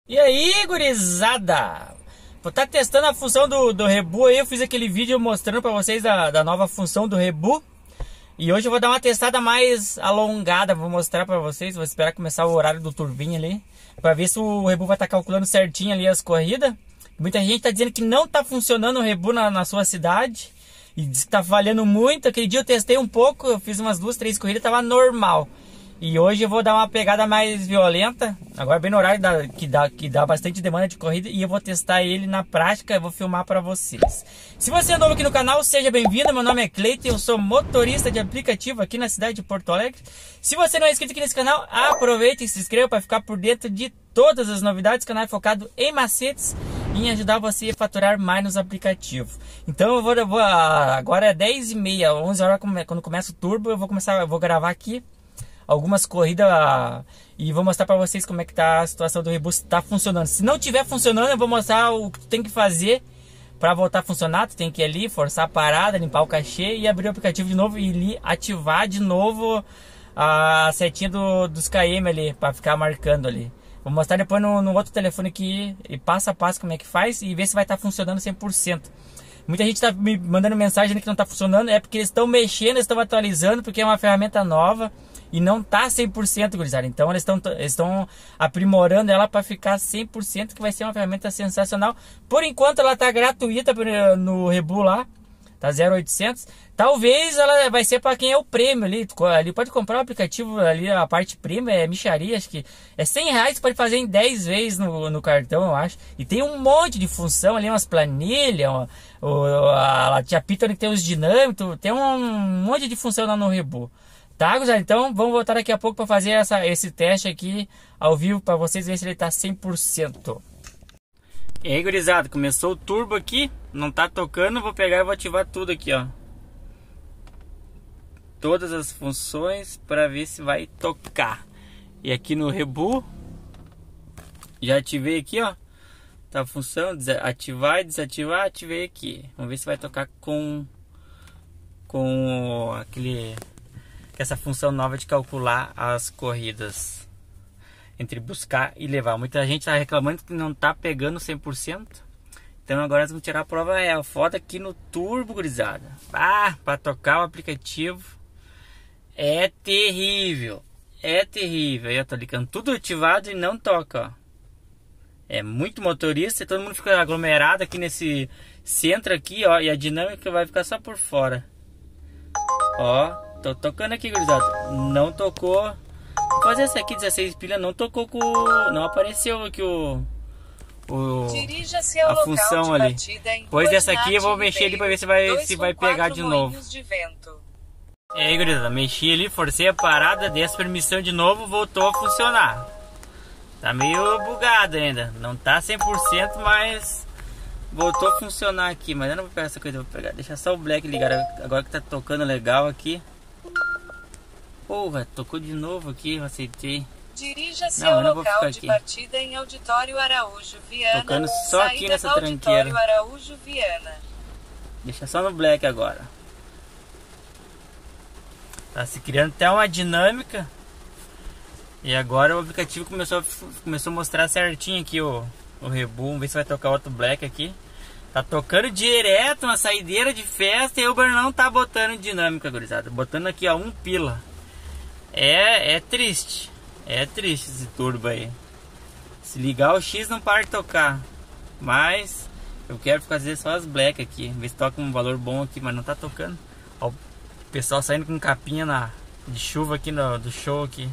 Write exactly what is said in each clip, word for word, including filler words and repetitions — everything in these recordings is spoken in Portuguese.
E aí, gurizada? Vou estar testando a função do, do Rebu aí. Eu fiz aquele vídeo mostrando pra vocês da, da nova função do Rebu. E hoje eu vou dar uma testada mais alongada. Vou mostrar pra vocês. Vou esperar começar o horário do turbinho ali, pra ver se o Rebu vai estar calculando certinho ali as corridas. Muita gente tá dizendo que não tá funcionando o Rebu na, na sua cidade. E diz que tá falhando muito. Aquele dia eu testei um pouco. Eu fiz umas duas, três corridas, tava normal. E hoje eu vou dar uma pegada mais violenta. Agora bem no horário da, que, dá, que dá bastante demanda de corrida. E eu vou testar ele na prática. Eu vou filmar pra vocês. Se você é novo aqui no canal, seja bem-vindo. Meu nome é Cleiton. Eu sou motorista de aplicativo aqui na cidade de Porto Alegre. Se você não é inscrito aqui nesse canal, aproveite e se inscreva para ficar por dentro de todas as novidades. O canal é focado em macetes e em ajudar você a faturar mais nos aplicativos. Então eu vou, eu vou agora é dez e meia, onze horas quando começa o turbo. Eu vou começar, eu vou gravar aqui algumas corridas e vou mostrar para vocês como é que tá a situação do Rebu, se tá funcionando. Se não tiver funcionando, eu vou mostrar o que tu tem que fazer para voltar a funcionar. Tu tem que ir ali, forçar a parada, limpar o cachê e abrir o aplicativo de novo e ali, ativar de novo a setinha do, dos K M ali, para ficar marcando ali. Vou mostrar depois no, no outro telefone aqui, e passo a passo como é que faz e ver se vai estar tá funcionando cem por cento. Muita gente está me mandando mensagem ali que não está funcionando, é porque eles estão mexendo, estão atualizando, porque é uma ferramenta nova. E não tá cem por cento, gurizada. Então eles estão estão aprimorando ela para ficar cem por cento, que vai ser uma ferramenta sensacional. Por enquanto ela tá gratuita no Rebu lá, tá zero oitocentos. Talvez ela vai ser para quem é o prêmio ali. Ali pode comprar o aplicativo ali, a parte prêmio é micharia, acho que é cem reais, pode fazer em dez vezes no, no cartão, eu acho. E tem um monte de função ali, umas planilhas, uma, a, a tia Pita que tem os dinâmicos, tem um monte de função lá no Rebu. Tá, gurizada? Então vamos voltar daqui a pouco para fazer essa, esse teste aqui ao vivo para vocês verem se ele tá cem por cento. E aí, gurizada, começou o turbo aqui, não tá tocando, vou pegar e vou ativar tudo aqui, ó. Todas as funções para ver se vai tocar. E aqui no Rebu, já ativei aqui, ó. Tá a função, ativar e desativar, ativei aqui. Vamos ver se vai tocar com, com aquele... essa função nova de calcular as corridas entre buscar e levar. Muita gente está reclamando que não está pegando cem por cento. Então agora nós vamos tirar a prova real. Foda aqui no turbo, gurizada. Ah, para tocar o aplicativo é terrível. É terrível. Aí eu tô ligando tudo ativado e não toca, ó. É muito motorista e todo mundo fica aglomerado aqui nesse centro aqui, ó. E a dinâmica vai ficar só por fora. Ó. Tô tocando aqui, gurizada. Não tocou. Vou fazer essa aqui, dezesseis pilhas. Não tocou com... não apareceu aqui o... o Dirija-se ao a função local de ali. partida em Depois dessa aqui eu vou mexer ali pra ver se vai, se vai pegar de novo. De vento. E aí, gurizada, mexi ali, forcei a parada, dei essa permissão de novo, voltou a funcionar. Tá meio bugado ainda. Não tá cem por cento, mas... voltou a funcionar aqui. Mas eu não vou pegar essa coisa, eu vou pegar. Deixa só o black ligado agora que tá tocando legal aqui. Porra, tocou de novo aqui, eu aceitei. Dirija-se ao local de partida em Auditório Araújo Viana. Tocando só aqui nessa tranqueira. Araújo Viana. Deixa só no black agora. Tá se criando até uma dinâmica. E agora o aplicativo começou a, começou a mostrar certinho aqui o, o Rebu. Vamos ver se vai tocar outro black aqui. Tá tocando direto uma saideira de festa e o Uber não tá botando dinâmica, gurizada. Botando aqui, ó, um pila. É, é triste. É triste esse turbo aí. Se ligar o X não para de tocar. Mas eu quero fazer só as black aqui. Ver se toca um valor bom aqui, mas não tá tocando. Ó, o pessoal saindo com capinha na, de chuva aqui no, do show aqui.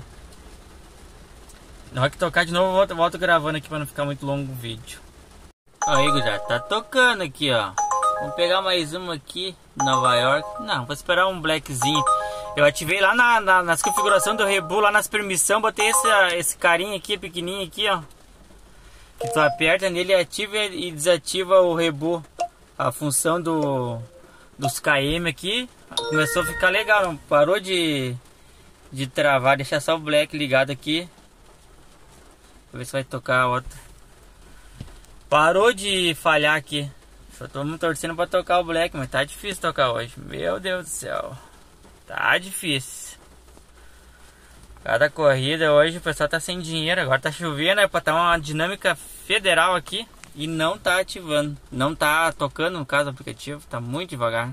Na hora que tocar de novo, eu volto, volto gravando aqui para não ficar muito longo o vídeo. Aí, já tá tocando aqui, ó. Vamos pegar mais uma aqui, Nova York. Não, vou esperar um blackzinho. Eu ativei lá na, na, nas configurações do Rebu, lá nas permissões, botei esse, esse carinha aqui, pequenininho aqui, ó. Que tu aperta nele, ativa e desativa o Rebu. A função do, dos K M aqui. Começou a ficar legal, não parou de, de travar. Deixar só o black ligado aqui. Vou ver se vai tocar a outra. Parou de falhar aqui. Só tô me torcendo pra tocar o black, mas tá difícil tocar hoje. Meu Deus do céu. Tá difícil. Cada corrida hoje o pessoal tá sem dinheiro. Agora tá chovendo, é pra estar uma dinâmica federal aqui. E não tá ativando. Não tá tocando, no caso, o aplicativo. Tá muito devagar.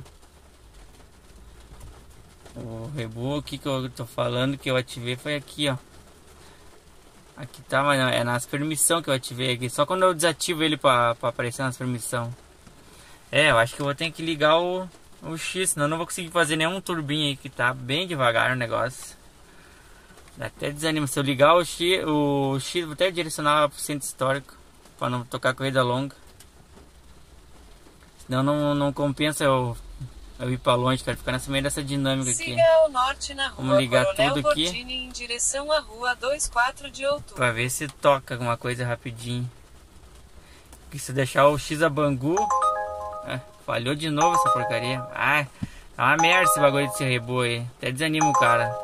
O Rebu aqui que eu tô falando que eu ativei foi aqui, ó. Aqui tá, mas é nas permissões que eu ativei aqui. Só quando eu desativo ele pra, pra aparecer nas permissões. É, eu acho que eu vou ter que ligar o, o X, senão eu não vou conseguir fazer nenhum turbinho aí, que tá bem devagar o negócio. Dá até desanima. Se eu ligar o X, o X vou até direcionar pro centro histórico, pra não tocar corrida longa. Senão não, não compensa eu, eu ir pra longe, quero ficar nessa meio dessa dinâmica aqui. Siga ao norte na rua Vamos ligar Coronel tudo aqui. Bordini, em direção à rua vinte e quatro de outubro. Pra ver se toca alguma coisa rapidinho. Porque se deixar o X a Bangu... É, falhou de novo essa porcaria. Ah, é uma merda esse bagulho desse Rebu aí. Até desanima o cara.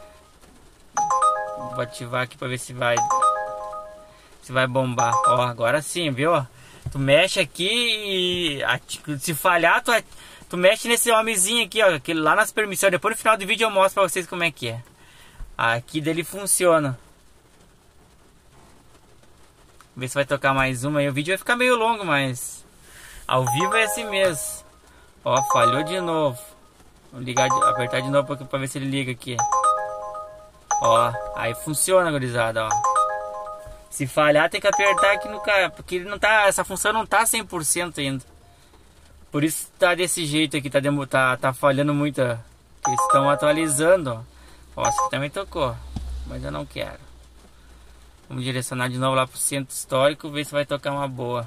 Vou ativar aqui pra ver se vai... Se vai bombar. Ó, agora sim, viu? Tu mexe aqui e... Se falhar, tu, tu mexe nesse homenzinho aqui, ó. Aquele lá nas permissões. Depois no final do vídeo eu mostro pra vocês como é que é. Aqui dele funciona. Ver se vai tocar mais uma aí. O vídeo vai ficar meio longo, mas... Ao vivo é assim mesmo. Ó, falhou de novo. Vou ligar, apertar de novo pra, pra ver se ele liga aqui. Ó, aí funciona, gurizada, ó. Se falhar tem que apertar aqui no cara, porque ele não tá, essa função não tá cem por cento ainda. Por isso tá desse jeito aqui, tá, tá, tá falhando muito. Ó. Eles estão atualizando, ó. Ó, esse aqui também tocou, mas eu não quero. Vamos direcionar de novo lá pro centro histórico, ver se vai tocar uma boa.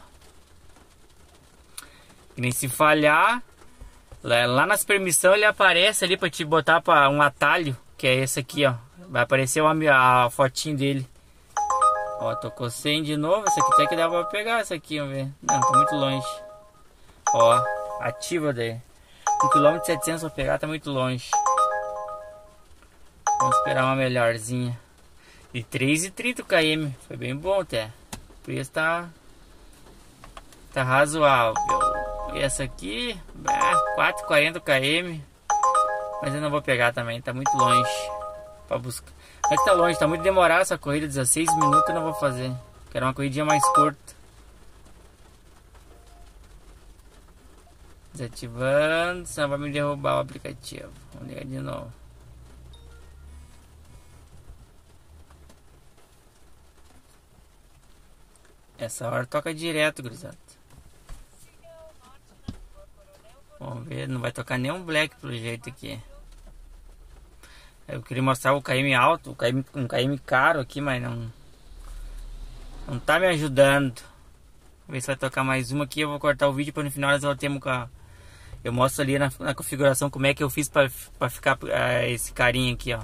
E nem se falhar, lá, lá nas permissões ele aparece ali pra te botar para um atalho, que é esse aqui, ó. Vai aparecer uma, a fotinho dele. Ó, tocou cem de novo. Essa aqui até que dá pra pegar essa aqui, vamos ver. Não, tá muito longe. Ó, ativa daí. um quilômetro e setecentos pra pegar, tá muito longe. Vamos esperar uma melhorzinha. E três e trinta km, foi bem bom até. O preço tá, tá razoável. E essa aqui, é, quatro e quarenta km. Mas eu não vou pegar também, tá muito longe pra buscar. Mas tá longe, tá muito demorada essa corrida, dezesseis minutos eu não vou fazer. Quero uma corridinha mais curta. Desativando, senão vai me derrubar o aplicativo. Vamos ligar de novo. Essa hora toca direto, gurizada. Vamos ver, não vai tocar nenhum black pelo jeito aqui. Eu queria mostrar o K M alto, o K M, um K M caro aqui, mas não não tá me ajudando. Vamos ver se vai tocar mais uma aqui. Eu vou cortar o vídeo para no final nós voltemos com a... Eu mostro ali na, na configuração como é que eu fiz para ficar uh, esse carinha aqui, ó.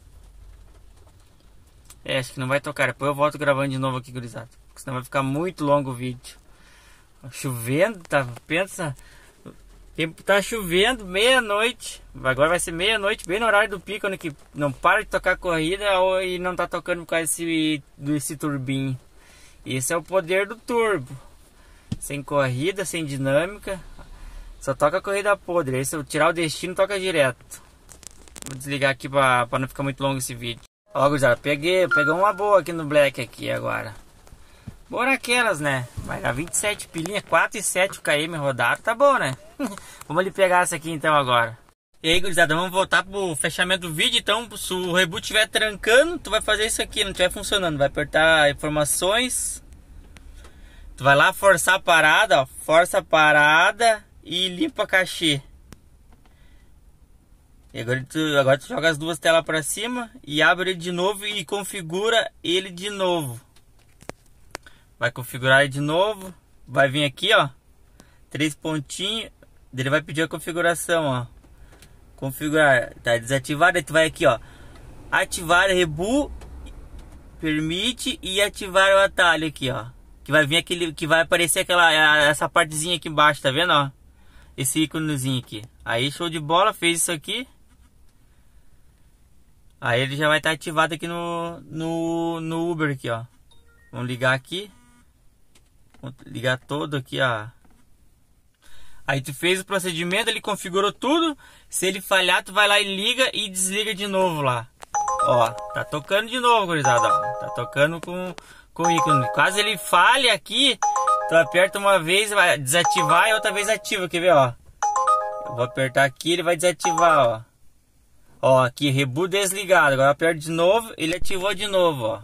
É, acho que não vai tocar. Depois eu volto gravando de novo aqui, gurizada, porque senão vai ficar muito longo o vídeo. Chovendo, tá? Pensa... Tempo tá chovendo, meia-noite. Agora vai ser meia-noite, bem no horário do pico, que não para de tocar corrida e não tá tocando por causa desse, desse turbinho. Esse é o poder do turbo. Sem corrida, sem dinâmica. Só toca corrida podre. Aí se eu tirar o destino, toca direto. Vou desligar aqui pra, pra não ficar muito longo esse vídeo. Ó, gurizada, peguei, peguei uma boa aqui no Black aqui agora. Boa naquelas, né? Vai dar vinte e sete pilinha, quatro e sete km rodado, tá bom, né? Vamos ali pegar essa aqui então agora. E aí, gurizada, vamos voltar pro fechamento do vídeo. Então, se o reboot estiver trancando, tu vai fazer isso aqui, não estiver funcionando. Vai apertar informações. Tu vai lá forçar a parada, ó. Força a parada e limpa a cachê. E agora tu, agora tu joga as duas telas pra cima e abre ele de novo e configura ele de novo. Vai configurar ele de novo. Vai vir aqui, ó. Três pontinhos. Ele vai pedir a configuração, ó. Configurar. Tá desativado. Aí tu vai aqui, ó. Ativar Rebu. Permite. E ativar o atalho aqui, ó. Que vai vir aquele. Que vai aparecer aquela. Essa partezinha aqui embaixo, tá vendo, ó? Esse íconezinho aqui. Aí show de bola. Fez isso aqui. Aí ele já vai estar ativado aqui no, no, no Uber aqui, ó. Vamos ligar aqui. Vamos ligar todo aqui, ó. Aí tu fez o procedimento, ele configurou tudo. Se ele falhar, tu vai lá e liga e desliga de novo lá. Ó, tá tocando de novo, gurizada, ó. Tá tocando com, com o ícone. Quase ele falha aqui. Tu aperta uma vez, vai desativar e outra vez ativa. Quer ver, ó? Eu vou apertar aqui, ele vai desativar, ó. Ó, aqui, reboot desligado. Agora eu aperto de novo, ele ativou de novo, ó.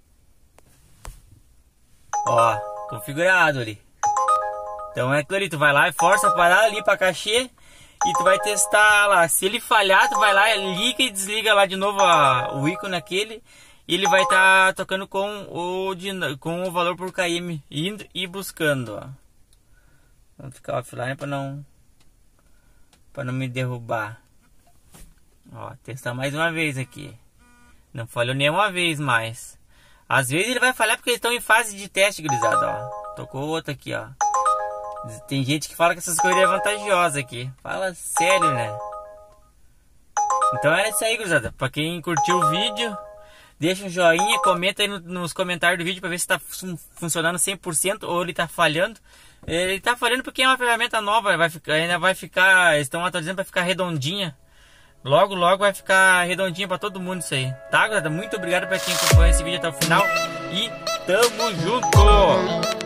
Ó, configurado ali. Então é aquilo ali, tu vai lá e força a parar ali pra cachê. E tu vai testar lá. Se ele falhar, tu vai lá, liga e desliga lá de novo a, o ícone aquele. E ele vai estar tá tocando com o, com o valor por km, indo e buscando, ó. Vamos ficar offline para não para não me derrubar. Ó, testar mais uma vez aqui. Não falhou nenhuma vez mais. Às vezes ele vai falhar porque eles estão em fase de teste, gurizada, ó. Tocou outro aqui, ó. Tem gente que fala que essas coisas é vantajosa aqui. Fala sério, né? Então era isso aí, gurizada. Pra quem curtiu o vídeo, deixa um joinha, comenta aí no, nos comentários do vídeo pra ver se tá fun funcionando cem por cento ou ele tá falhando. Ele tá falhando porque é uma ferramenta nova, vai ficar, ainda vai ficar, eles estão atualizando pra ficar redondinha. Logo, logo vai ficar redondinha pra todo mundo isso aí. Tá, gurizada? Muito obrigado pra quem acompanhou esse vídeo até o final. E tamo junto!